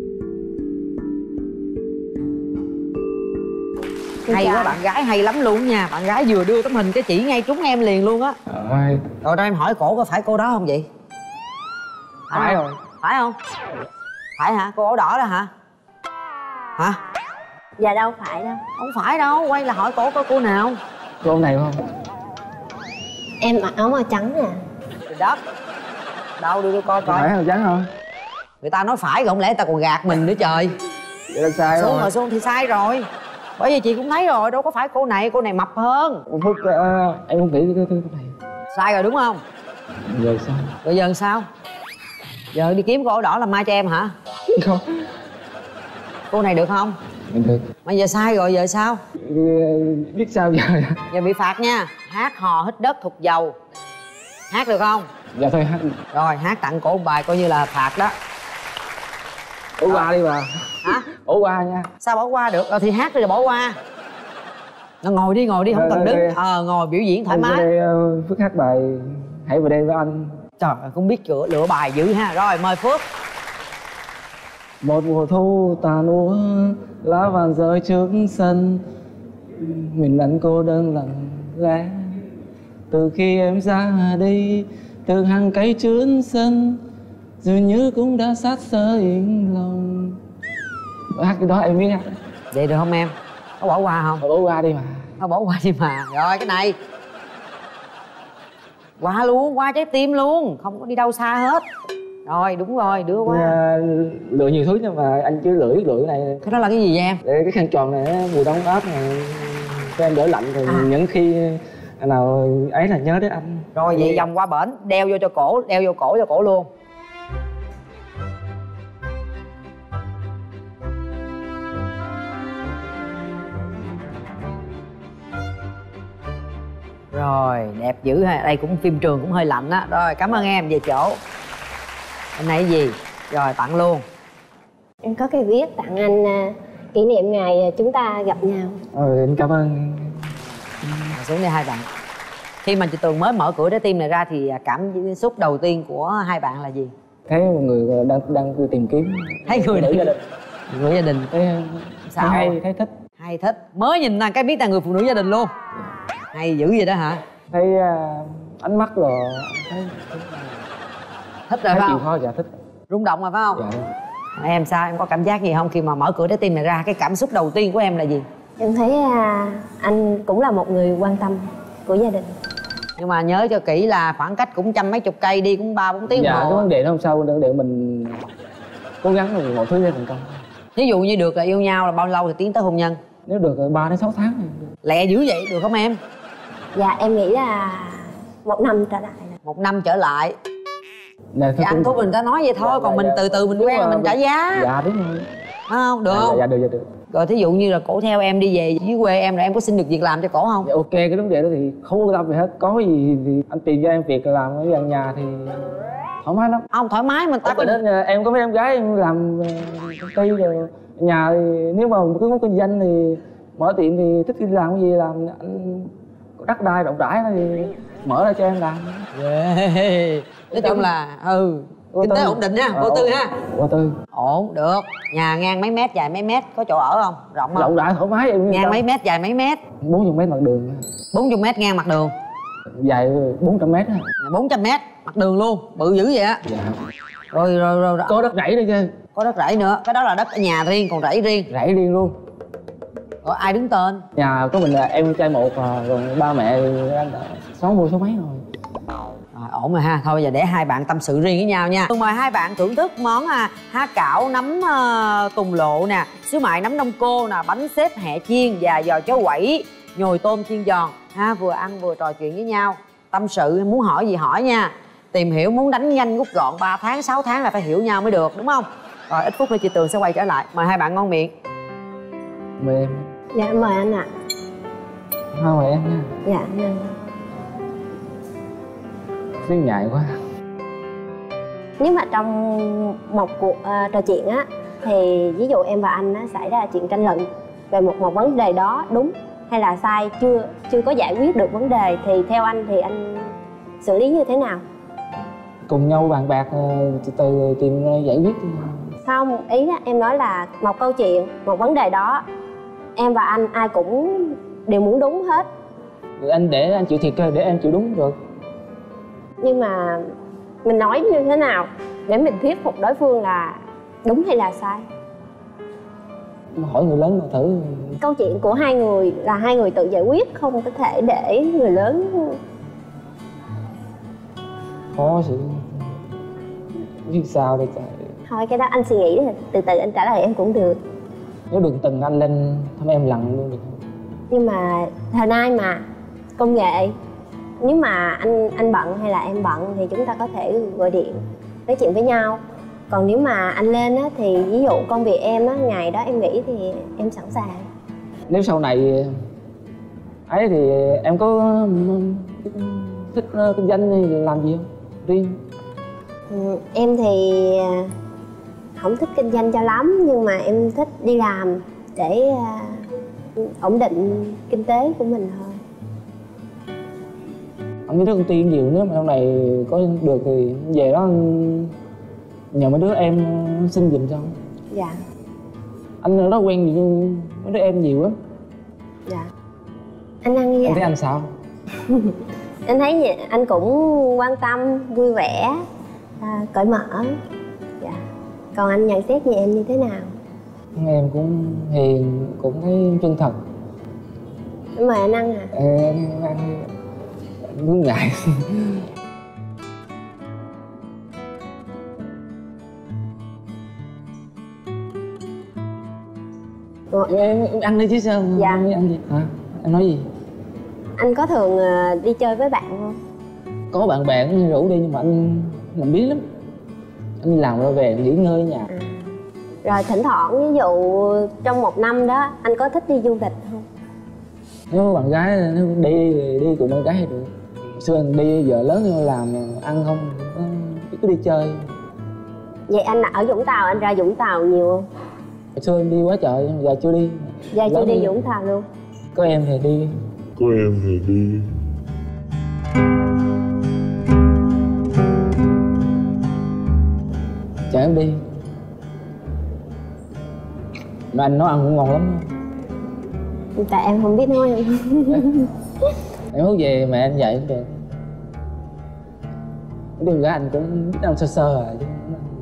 Hay quá, bạn gái hay lắm luôn nha. Bạn gái vừa đưa tấm hình cái chỉ ngay trúng em liền luôn á. Rồi đây em hỏi cổ có phải cô đó không vậy? Phải rồi. Phải không? Phải hả? Cô áo đỏ đó hả? Hả? Dạ đâu phải đâu. Không phải đâu, quay là hỏi cổ coi cô nào. Cô này không? Em mặc áo màu trắng nè. Trời đất. Đâu đưa tôi coi coi. Phải màu trắng không? Người ta nói phải, không lẽ người ta còn gạt mình nữa trời. Vậy là sai xuống rồi. rồi xuống thì sai rồi. Bởi vì chị cũng thấy rồi, đâu có phải cô này mập hơn. Phúc, em không nghĩ cái này. Sai rồi đúng không? Rồi sao? Rồi giờ sao? Giờ đi kiếm cô áo đỏ làm mai cho em hả? Không. Cô này được không? Được. Mà giờ sai rồi giờ sao? Biết sao giờ? Giờ bị phạt nha. Hát hò hít đất thục dầu. Hát được không? Dạ thôi hát. Rồi hát tặng cổ một bài coi như là phạt đó. Bỏ qua đi bà. Hả? Bỏ qua nha. Sao bỏ qua được? Rồi thì hát rồi bỏ qua. Nó ngồi đi không cần đứng. Ngồi biểu diễn thoải mái. Phước hát bài Hãy Về Đây Với Anh. Trời ơi, không biết lựa bài dữ ha. Rồi mời Phước. Một mùa thu tàn úa, lá vàng rơi trước sân, mình lặng cô đơn lặng lẽ. Từ khi em ra đi, từ hàng cây trước sân, dường như cũng đã sát sơ yên lòng. Hát cái đó em biết hát. Vậy được không em? Có bỏ qua không? Bỏ qua đi mà. Thôi bỏ qua đi mà. Rồi cái này qua luôn, qua trái tim luôn, không có đi đâu xa hết. Rồi đúng rồi, đưa qua. Lựa nhiều thứ nhưng mà anh chưa lựa cái này. Cái đó là cái gì vậy em? Để cái khăn tròn này mùa đông áp này. cho em đỡ lạnh rồi những khi nào ấy là nhớ đến anh. Rồi vậy vòng qua bển, đeo vô cho cổ, đeo vô cổ cho cổ luôn. Rồi, đẹp dữ ha. Đây cũng phim trường cũng hơi lạnh á. Rồi, cảm ơn em, về chỗ. Anh này gì? Rồi, tặng luôn. Em có cái viết tặng anh kỷ niệm ngày chúng ta gặp nhau. Em cảm ơn. Xuống đây hai bạn. Khi mà chị Tường mới mở cửa trái tim này ra thì cảm xúc đầu tiên của hai bạn là gì? Thấy một người đang tìm kiếm. Thấy người nữ gia đình. Người gia đình. Thấy sao? Hay, thấy thích. Hay thích. Mới nhìn là cái biết là người phụ nữ gia đình luôn. Hay dữ vậy đó hả? Thấy ánh mắt rồi. Thấy thích rồi phải không? Chịu khó, dạ thích. Rung động rồi phải không? Dạ. Em sao? Em có cảm giác gì không khi mà mở cửa trái tim này ra? Cái cảm xúc đầu tiên của em là gì? Em thấy anh cũng là một người quan tâm của gia đình. Nhưng mà nhớ cho kỹ là khoảng cách cũng trăm mấy chục cây, đi cũng 3-4 tiếng dạ, hồ. cái vấn đề đó không sao, vấn đề mình cố gắng rồi mọi thứ sẽ thành công. Ví dụ như được là yêu nhau là bao lâu thì tiến tới hôn nhân? Nếu được 3 đến 6 tháng. Lẹ dữ vậy, được không em? Dạ em nghĩ là 1 năm trở lại. 1 năm trở lại. Thì anh của mình đã nói vậy thôi, dạ, còn mình từ từ mình quen là mình trả giá. Dạ đúng rồi. Phải không? Được không? Dạ được. Rồi thí dụ như là cổ theo em đi về dưới quê em, rồi em có xin được việc làm cho cổ không? Dạ, ok, cái vấn đề đó thì không quan tâm gì hết. Có gì thì anh tìm cho em việc làm ở gần nhà thì thoải mái lắm. Không thoải mái mà ta có đến em có mấy em gái em làm công ty rồi nhà thì nếu mà cứ muốn kinh doanh thì mở tiệm thì thích đi làm cái gì làm, anh có đất đai rộng rãi thì mở ra cho em làm. Yeah. Nói chung là kinh tế ổn định nha, vô tư ha. Vô tư. Ổn, được. Nhà ngang mấy mét, dài mấy mét, có chỗ ở không? Rộng không? Rộng rãi thoải mái em. Ngang mấy mét, dài mấy mét? 40 mét mặt đường. 40 mét ngang mặt đường. Dài 400 mét á. 400 mét mặt đường luôn, bự dữ vậy á. Dạ. Rồi. Có đất rẫy đây chứ. Có đất rẫy nữa, cái đó là đất ở nhà riêng, còn rẫy riêng. Rẫy riêng luôn. Rồi ai đứng tên? Nhà có mình là em trai một, rồi ba mẹ anh 60 số mấy rồi. Rồi, ổn rồi ha. Thôi bây giờ để hai bạn tâm sự riêng với nhau nha. Mời hai bạn thưởng thức món há cảo nấm tùng lộ nè, xíu mại nấm đông cô nè, bánh xếp hẹ chiên và giò cháo quẩy, nhồi tôm chiên giòn ha. Vừa ăn vừa trò chuyện với nhau, tâm sự, muốn hỏi gì hỏi nha. Tìm hiểu muốn đánh nhanh rút gọn 3 tháng 6 tháng là phải hiểu nhau mới được, đúng không? Rồi ít phút nữa chị Tường sẽ quay trở lại. Mời hai bạn ngon miệng. Mời em. Dạ mời anh ạ. Mời em nha. Dạ anh. Xíu ngại quá. Nếu mà trong một cuộc trò chuyện á, thì ví dụ em và anh á, xảy ra chuyện tranh luận về một vấn đề đó đúng hay là sai, chưa có giải quyết được vấn đề, thì theo anh thì anh xử lý như thế nào? Cùng nhau bàn bạc từ tìm giải quyết. Không, ý là em nói là một câu chuyện, một vấn đề đó, em và anh ai cũng đều muốn đúng hết. Anh để anh chịu thiệt để em chịu đúng được. Nhưng mà mình nói như thế nào để mình thuyết phục đối phương là đúng hay là sai? Hỏi người lớn mà thử. Câu chuyện của hai người là hai người tự giải quyết, không có thể để người lớn. Có sự biết sao đây trời. Thôi cái đó anh suy nghĩ, từ từ anh trả lời em cũng được. Nếu được từng anh lên thăm em lần luôn được không? Nhưng mà thời nay mà công nghệ, nếu mà anh bận hay là em bận thì chúng ta có thể gọi điện nói chuyện với nhau. Còn nếu mà anh lên á, thì ví dụ công việc em á, ngày đó em nghỉ thì em sẵn sàng. Nếu sau này ấy thì em có thích kinh doanh hay làm gì không? Riêng? Em thì không thích kinh doanh cho lắm, nhưng mà em thích đi làm để ổn định kinh tế của mình thôi. Anh biết công ty nhiều, nếu mà sau này có được thì về đó nhờ mấy đứa em xin giùm cho. Dạ. Anh ở đó quen gì mấy đứa em nhiều lắm. Dạ. Anh ăn gì? Em thấy anh sao? Anh thấy vậy, anh cũng quan tâm, vui vẻ, cởi mở. Dạ. Còn anh nhận xét về em như thế nào? Em cũng hiền, cũng thấy chân thật. Mời anh ăn à? Em ăn muốn ngại. Em ăn đi chứ sao? Dạ. Em ăn gì hả? Em nói gì? Anh có thường đi chơi với bạn không? Có bạn bè cũng rủ đi nhưng mà anh làm biếng lắm. Anh đi làm rồi về nghỉ ngơi ở nhà. Rồi thỉnh thoảng ví dụ trong một năm đó anh có thích đi du lịch không? Nếu bạn gái nếu đi cùng bạn gái thì được. Hồi xưa anh đi, giờ lớn rồi làm ăn không cứ đi chơi. Vậy anh ở Vũng Tàu, anh ra Vũng Tàu nhiều không? Hồi xưa em đi quá trời, giờ chưa đi. Giờ chưa đi Vũng Tàu luôn. Có em thì đi. Chở em đi. Mà anh nấu ăn cũng ngon lắm. Tại em không biết nấu ăn. Em hút về mẹ anh dạy cũng được. Cái đường gái anh cũng biết ăn sơ sơ rồi chứ.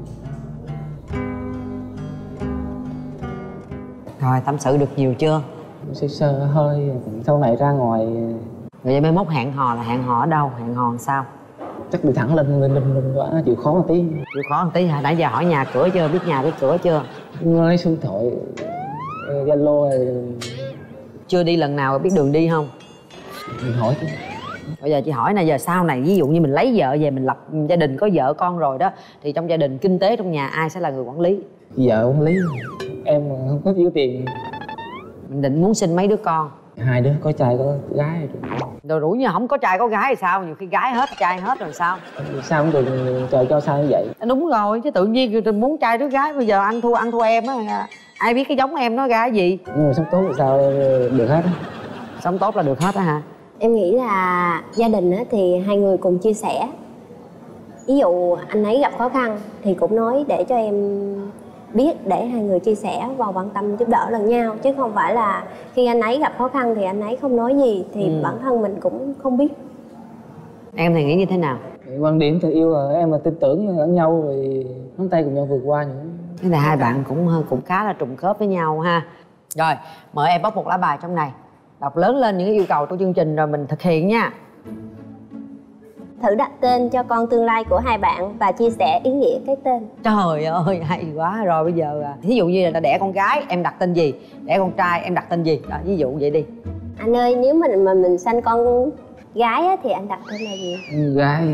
Rồi tâm sự được nhiều chưa? Sơ sơ hơi, sau này ra ngoài. Rồi vậy mai mốt hẹn hò là hẹn hò ở đâu? Hẹn hò làm sao? Chắc đi thẳng lên quá, chịu khó một tí. Chịu khó một tí hả? Nãy giờ hỏi nhà cửa chưa? Biết nhà biết cửa chưa? Lấy số điện thoại Zalo Chưa đi lần nào biết đường đi không? mình hỏi chứ. Bây giờ chị hỏi này, giờ sau này ví dụ như mình lấy vợ về, mình lập gia đình có vợ con rồi đó, thì trong gia đình kinh tế trong nhà ai sẽ là người quản lý? Vợ quản lý. Em không có thiếu tiền. Mình định muốn sinh mấy đứa con? 2 đứa, có trai có gái Rồi rủi như không có trai có gái thì sao? Nhiều khi gái hết trai hết rồi sao? sao cũng được, trời cho sao như vậy. Đúng rồi, chứ tự nhiên muốn trai đứa gái, bây giờ ăn thua em á. Ai biết cái giống em nó ra cái gì? Nhưng mà sống tốt thì sao được hết á. Sống tốt là được hết á hả? Em nghĩ là gia đình thì hai người cùng chia sẻ. Ví dụ anh ấy gặp khó khăn thì cũng nói để cho em biết, để hai người chia sẻ và quan tâm giúp đỡ lẫn nhau. Chứ không phải là khi anh ấy gặp khó khăn thì anh ấy không nói gì thì bản thân mình cũng không biết. Em thì nghĩ như thế nào? Quan điểm tình yêu là em là tin tưởng lẫn nhau rồi nắm tay cùng nhau vượt qua những. Thế là hai bạn cũng khá là trùng khớp với nhau ha. Rồi, mời em bóc một lá bài trong này, đọc lớn lên những cái yêu cầu của chương trình rồi mình thực hiện nha. Thử đặt tên cho con tương lai của hai bạn và chia sẻ ý nghĩa cái tên. Trời ơi, hay quá. Rồi bây giờ ví dụ như là đẻ con gái em đặt tên gì, đẻ con trai em đặt tên gì đó, ví dụ vậy đi. Anh ơi, nếu mình sanh con gái thì anh đặt tên là gì? Gái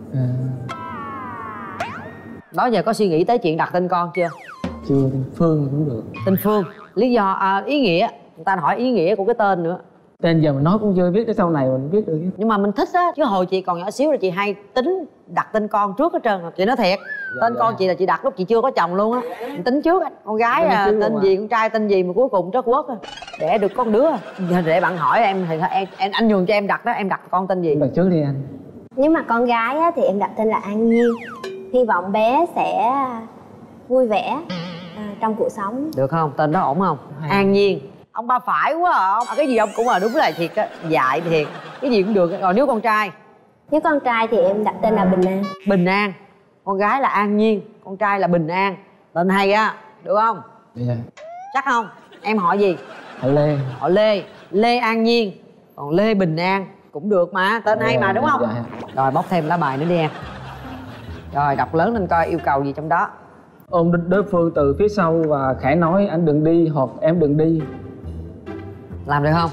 Đó giờ có suy nghĩ tới chuyện đặt tên con chưa? chưa. Phương cũng được. Tên Phương. Lý do ý nghĩa, người ta hỏi ý nghĩa của cái tên nữa. Tên giờ mình nói cũng chưa biết, tới sau này mình biết được. Nhưng mà mình thích á, chứ hồi chị còn nhỏ xíu là chị hay tính đặt tên con trước hết trơn. Chị nói thiệt, tên con chị là chị đặt lúc chị chưa có chồng luôn á. Mình tính trước, con gái tên gì, con trai tên gì mà cuối cùng trớt quất đẻ được con đứa. Để bạn hỏi em thì anh nhường cho em đặt đó, em đặt con tên gì? Đặt trước đi anh. Nếu mà con gái thì em đặt tên là An Nhiên. Hy vọng bé sẽ vui vẻ trong cuộc sống. Được không? Tên đó ổn không? An Nhiên. Ông ba phải quá à. Cái gì ông cũng là đúng là thiệt á, dại thiệt. Cái gì cũng được. Rồi nếu con trai? Nếu con trai thì em đặt tên là Bình An. Bình An. Con gái là An Nhiên, con trai là Bình An. Tên hay á, được không? Dạ. Chắc không? Em họ gì? Họ Lê. Họ Lê. Lê An Nhiên. Còn Lê Bình An cũng được mà, tên hay mà đúng không? Dạ. Rồi bóc thêm lá bài nữa đi em. Rồi đọc lớn lên coi yêu cầu gì trong đó. Ôm đối phương từ phía sau và khẽ nói anh đừng đi hoặc em đừng đi. Làm được không?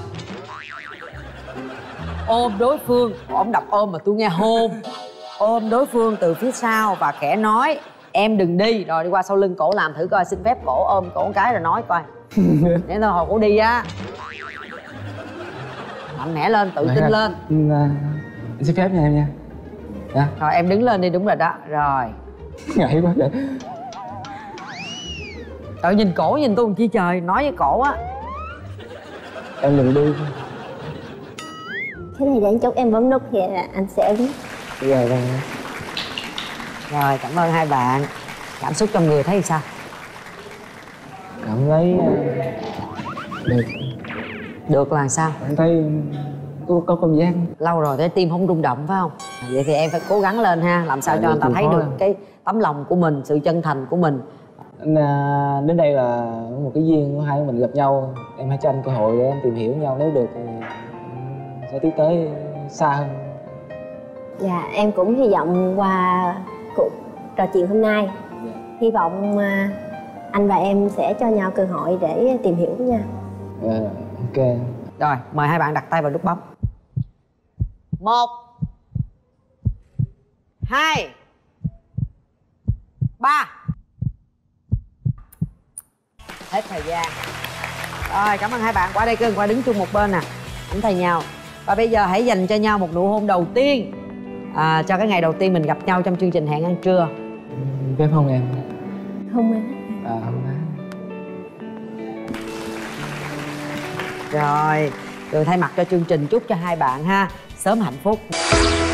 Ôm đối phương. Ông đọc ôm mà tôi nghe hôn. Ôm đối phương từ phía sau và khẽ nói em đừng đi. Rồi đi qua sau lưng cổ làm thử coi, xin phép cổ ôm cổ một cái rồi nói coi. Để thôi hồi cổ đi á. Mạnh mẽ lên, tự tin lên. Anh xin phép nha em nha. Dạ. Rồi em đứng lên đi, đúng rồi đó. Rồi. Ngại quá vậy. Tự nhìn cổ nhìn tôi làm chi trời, nói với cổ á. Em đừng đi. Cái này để chút em bấm nút thì anh sẽ biết. Rồi. Rồi cảm ơn hai bạn. Cảm xúc trong người thấy sao? Cảm thấy được. Được là sao? Em thấy có cảm giác. Lâu rồi thấy tim không rung động phải không? Vậy thì em phải cố gắng lên ha. Làm sao cho người ta thấy được cái tấm lòng của mình, sự chân thành của mình. Đến đây là một cái duyên của hai của mình gặp nhau. Em hãy cho anh cơ hội để em tìm hiểu nhau, nếu được thì sẽ tiến tới xa hơn. Dạ, em cũng hy vọng qua cuộc trò chuyện hôm nay, hy vọng anh và em sẽ cho nhau cơ hội để tìm hiểu nha. Ok. Rồi, mời hai bạn đặt tay vào nút bấm. 1 2 3. Hết thời gian. Rồi, cảm ơn hai bạn. Qua đây cưng, qua đứng chung một bên nè, nắm tay nhau. Và bây giờ hãy dành cho nhau một nụ hôn đầu tiên, cho cái ngày đầu tiên mình gặp nhau trong chương trình Hẹn Ăn Trưa. Phép không em? Không em. Không má. Rồi, thay mặt cho chương trình chúc cho hai bạn ha sớm hạnh phúc.